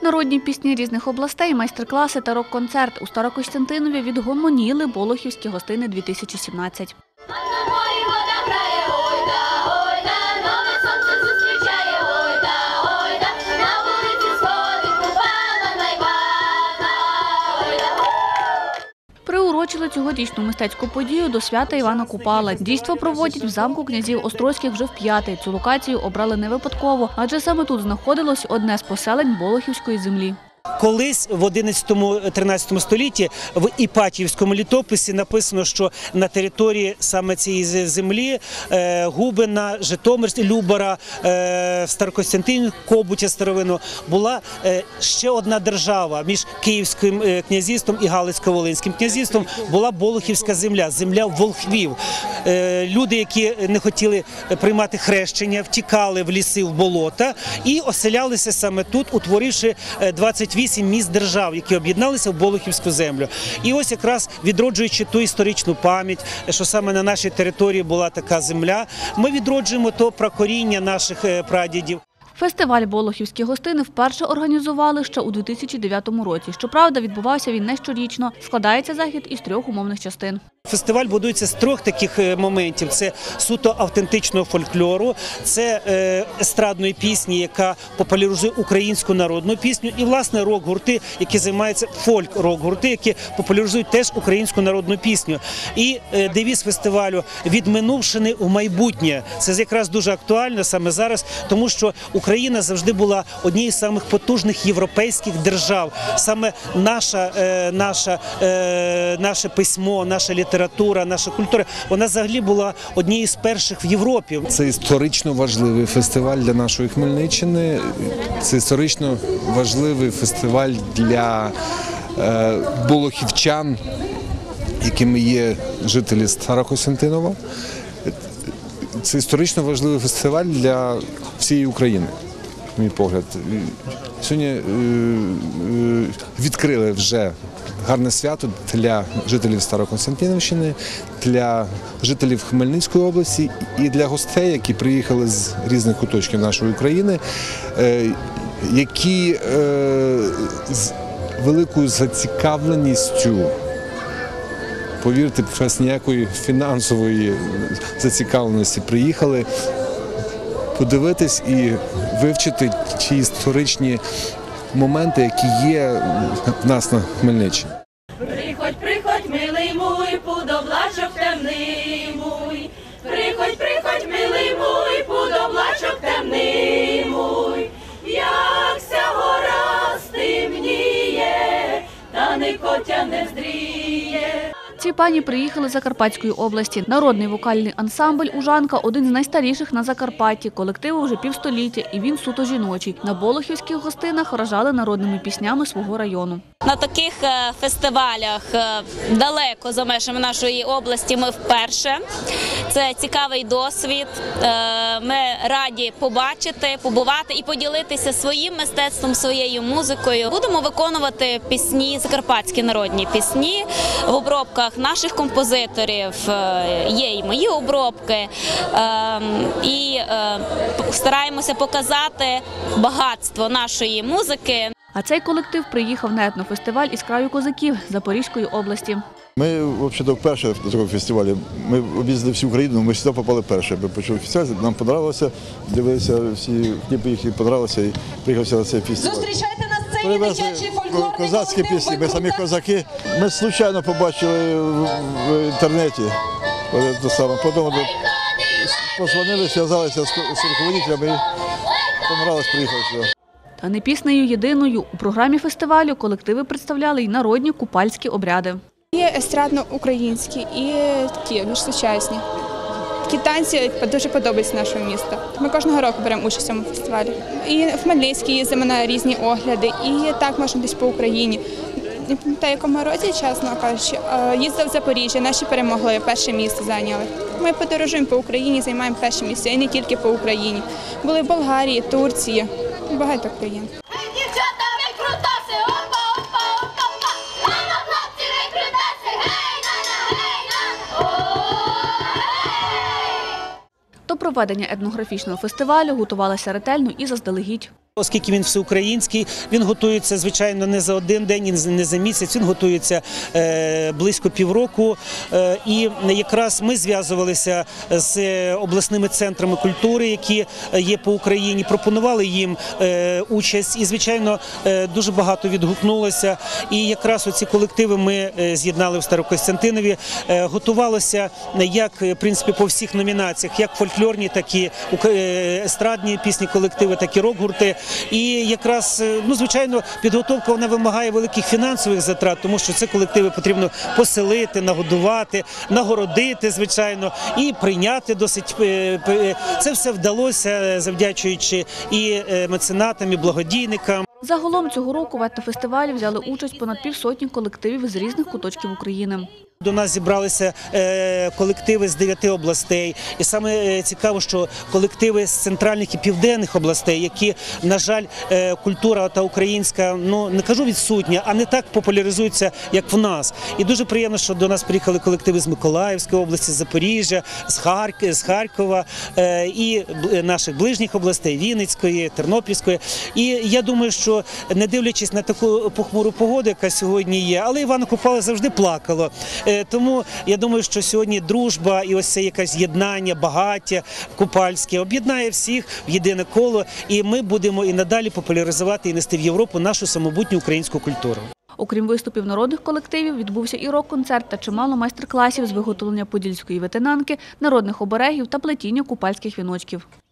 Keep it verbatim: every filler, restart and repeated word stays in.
Народні пісні різних областей, майстер-класи та рок-концерт у Старокостянтинові відгомоніли Болохівські гостини дві тисячі сімнадцять. Приурочили цьогорічну мистецьку подію до свята Івана Купала. Дійство проводять в замку князів Острозьких вже вп'яте. Цю локацію обрали не випадково, адже саме тут знаходилось одне з поселень Болохівської землі. Колись в одинадцятому-тринадцятому столітті в Іпатіївському літописі написано, що на території саме цієї землі Губина, Житомир, Любара, Старокостянтин, Кобутя старовину була ще одна держава між Київським князівством і Галицько-Волинським князівством, була Болохівська земля, земля волхвів. Люди, які не хотіли приймати хрещення, втікали в ліси, в болота і оселялися саме тут, утворивши двадцять вісім міст держав, які об'єдналися в Болохівську землю. І ось якраз відроджуючи ту історичну пам'ять, що саме на нашій території була така земля, ми відроджуємо то пракоріння наших прадідів. Фестиваль «Болохівські гостини» вперше організували ще у дві тисячі дев'ятому році. Щоправда, відбувався він не щорічно. Складається захід із трьох умовних частин. Фестиваль будується з трьох таких моментів. Це суто автентичного фольклору, це естрадної пісні, яка популяризує українську народну пісню, і, власне, рок-гурти, які займаються фольк-рок-гурти, які популяризують теж українську народну пісню. І девіз фестивалю «Від минувшини у майбутнє». Це якраз дуже актуально саме зараз, тому що Україна завжди була однією з самих потужних європейських держав. Саме наша, наша, наше письмо, наша література, література, наша культура, вона взагалі була однією з перших в Європі. Це історично важливий фестиваль для нашої Хмельниччини, це історично важливий фестиваль для е, болохівчан, якими є жителі Старокостянтинова. Це історично важливий фестиваль для всієї України, на мій погляд. Сьогодні е, е, відкрили вже гарне свято для жителів Старокостянтинівщини, для жителів Хмельницької області і для гостей, які приїхали з різних куточків нашої країни, які з великою зацікавленістю, повірте, без ніякої фінансової зацікавленості приїхали подивитись і вивчити ті історичні моменти, які є в нас на Хмельниччині. Приходь, приходь, милий мой, подоблачок темний мой. Приходь, приходь, милий мой, подоблачок темний мой. Якся гора стемніє, та не котя не здріє. Ці пані приїхали з Закарпатської області. Народний вокальний ансамбль «Ужанка» – один з найстаріших на Закарпатті. Колективу вже півстоліття, і він суто жіночий. На болохівських гостинах вражали народними піснями свого району. На таких фестивалях далеко за межами нашої області ми вперше. Це цікавий досвід. Ми раді побачити, побувати і поділитися своїм мистецтвом, своєю музикою. Будемо виконувати пісні, закарпатські народні пісні в обробках наших композиторів, є і мої обробки, і стараємося показати багатство нашої музики. А цей колектив приїхав на етнофестиваль із краю козаків Запорізької області. Ми, взагалі, вперше на такому фестивалі. Ми об'їздили всю Україну, ми сюди попали вперше. Ми почули фестиваль, нам подобалося, дивилися всі кліпи, їх подобалося і приїхався на цей фестиваль. Зустрічайте на сцені дитячий фольклорний козацькі пісні, ми самі козаки. Ми случайно побачили в інтернеті. Потім позвонили, зв'язалися з руководителями і понравилось, приїхали сюди. Та не піснею єдиною. У програмі фестивалю колективи представляли й народні купальські обряди. Є естрадно-українські і такі, більш сучасні. Такі танці дуже подобаються нашому місту. Ми кожного року беремо участь у цьому фестивалі. І в Хмельницький їздимо на різні огляди, і так можна десь по Україні. Не пам'ятаю, якому році, чесно кажучи, їздив в Запоріжжя, наші перемогли, перше місце зайняли. Ми подорожуємо по Україні, займаємо перше місце, і не тільки по Україні. Були в Болгарії, Турції, багато країн. До проведення етнографічного фестивалю готувалася ретельно і заздалегідь. Оскільки він всеукраїнський, він готується, звичайно, не за один день, і не за місяць, він готується е, близько півроку. Е, і якраз ми зв'язувалися з обласними центрами культури, які є по Україні, пропонували їм е, участь і, звичайно, е, дуже багато відгукнулося. І якраз оці колективи ми е, з'єднали в Старокостянтинові. Е, готувалося як, в принципі, по всіх номінаціях, як фольклорні, так і е, естрадні пісні колективи, так і рок-гурти. І якраз, ну, звичайно, підготовка вона вимагає великих фінансових затрат, тому що це колективи потрібно поселити, нагодувати, нагородити, звичайно, і прийняти досить. Це все вдалося, завдячуючи і меценатам, і благодійникам. Загалом цього року в етнофестивалі взяли участь понад півсотні колективів з різних куточків України. До нас зібралися колективи з дев'яти областей. І саме цікаво, що колективи з центральних і південних областей, які, на жаль, культура та українська, ну, не кажу відсутня, а не так популяризуються, як в нас. І дуже приємно, що до нас приїхали колективи з Миколаївської області, з Запоріжжя, з Харкова, з Харкова і наших ближніх областей, Вінницької, Тернопільської. І я думаю, що не дивлячись на таку похмуру погоду, яка сьогодні є, але Івано Купала завжди плакало. Тому я думаю, що сьогодні дружба і ось це якесь єднання, багаття купальське об'єднає всіх в єдине коло, і ми будемо і надалі популяризувати і нести в Європу нашу самобутню українську культуру. Окрім виступів народних колективів, відбувся і рок-концерт та чимало майстер-класів з виготовлення подільської ветенанки, народних оберегів та плетіння купальських віночків.